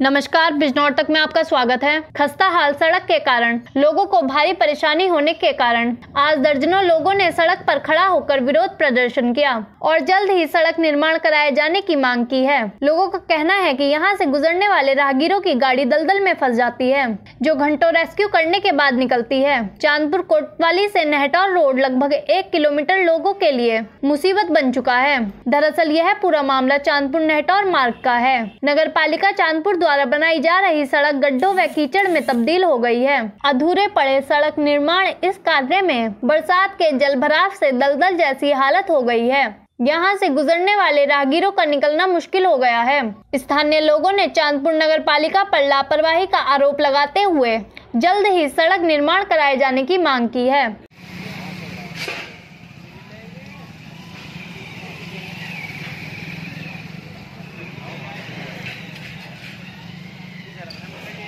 नमस्कार, बिजनौर तक में आपका स्वागत है। खस्ता हाल सड़क के कारण लोगों को भारी परेशानी होने के कारण आज दर्जनों लोगों ने सड़क पर खड़ा होकर विरोध प्रदर्शन किया और जल्द ही सड़क निर्माण कराए जाने की मांग की है। लोगों का कहना है कि यहां से गुजरने वाले राहगीरों की गाड़ी दलदल में फंस जाती है, जो घंटों रेस्क्यू करने के बाद निकलती है। चांदपुर कोतवाली से नेहटौर रोड लगभग 1 किलोमीटर लोगों के लिए मुसीबत बन चुका है। दरअसल यह पूरा मामला चांदपुर नेहटौर मार्ग का है। नगर पालिका चांदपुर द्वारा बनाई जा रही सड़क गड्ढों व कीचड़ में तब्दील हो गई है। अधूरे पड़े सड़क निर्माण इस कार्य में बरसात के जलभराव से दलदल जैसी हालत हो गई है। यहाँ से गुजरने वाले राहगीरों का निकलना मुश्किल हो गया है। स्थानीय लोगों ने चांदपुर नगर पालिका पर लापरवाही का आरोप लगाते हुए जल्द ही सड़क निर्माण कराए जाने की मांग की है।